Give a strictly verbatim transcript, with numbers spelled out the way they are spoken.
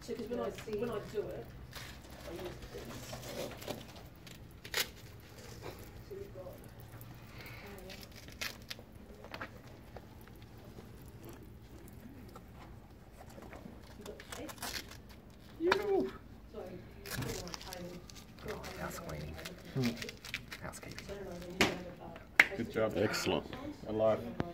So, because when I see when I do it, I use this. So you've got. You. House cleaning. Hmm. Housekeeping. Good job. Excellent. I like.